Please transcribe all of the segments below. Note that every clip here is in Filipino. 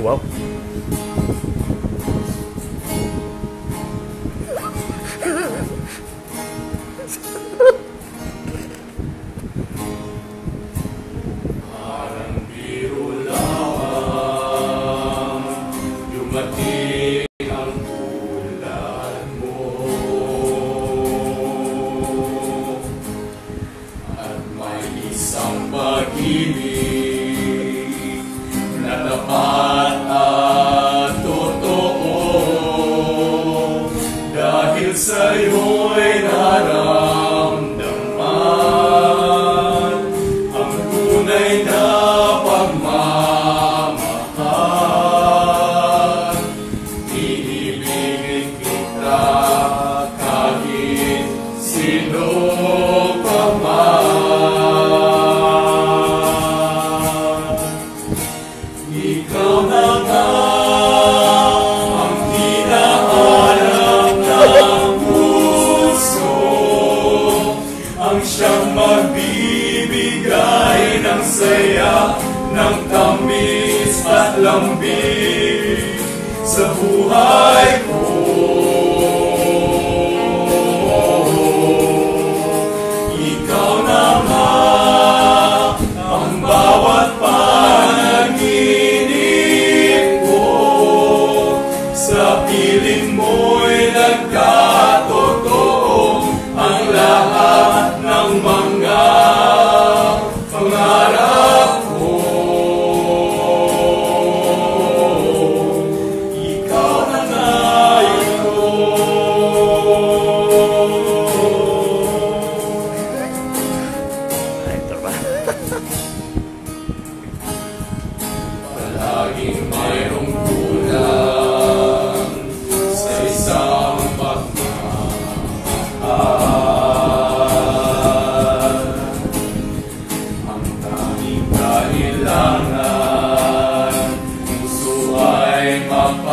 Wow. Parang biro lang, dumating ang tulad mo, at may isang pag-ibig na tapat at totoo, dahil sa'yo'y naramdaman ang tunay na pagmamahal. Iibigin kita kahit sino pa man. Ikaw na nga ang hinahanap ng puso, ang siyang magbibigay ng saya, ng tamis at lambing sa buhay ko. Ikaw na nga ang bawat panaginip ko, sa piling mo'y nagkatotoo ang lahat ng mga pangarap ko. Ikaw na nga ito. Ay, ito ba? Palaging mayroong kulang sa isang pagmamahal. Ang tanging kailangan, puso ay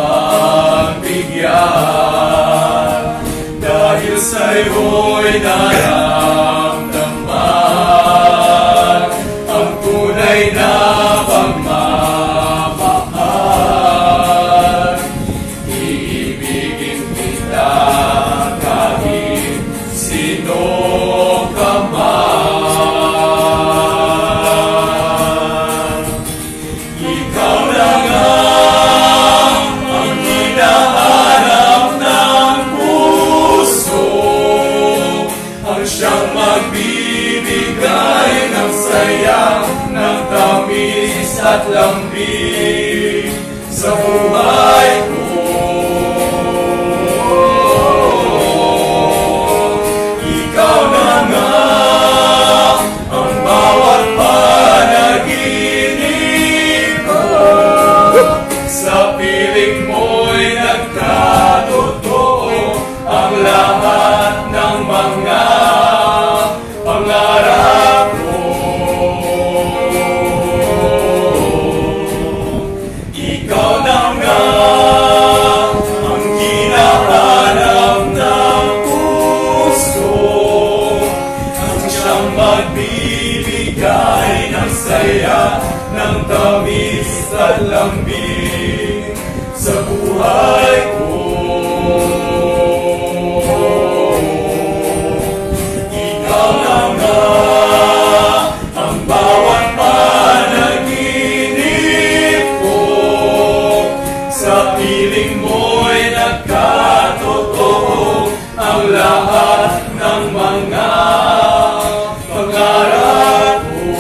mapagbigyan, dahil sa'yo'y naramdaman ang tunay na pagmamahal. Iibigin kita kahit sino ka man. Ikaw na nga ang hinahanap ng puso, ang siyang magbibigay ng saya, ng tamis at lambing sa buhay ko. Ikaw na nga ang bawat panaginip ko, sa piling mo'y nagkatotoo ang lahat ng mga pangarap ko. Ikaw na nga ang hinahanap ng puso, ang siyang magbibigay ng saya, ng tamis at lambing sa buhay ko. Ikaw na nga ang bawat panaginip ko, sa piling mo'y nagkatotoo ang lahat ng mga pangarap ko.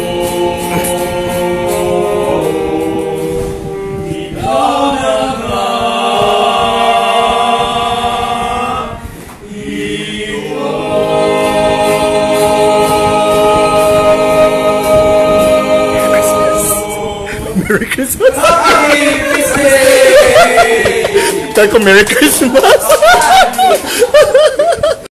Ikaw na nga, Merry Christmas! Happy Christmas! Tell ko Merry Christmas!